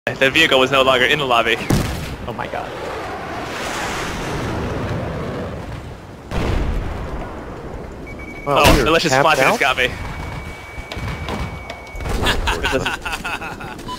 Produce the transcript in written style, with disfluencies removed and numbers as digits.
The vehicle was no longer in the lobby. Oh my god. Well, Oh, malicious tapped sponsor out? just got me.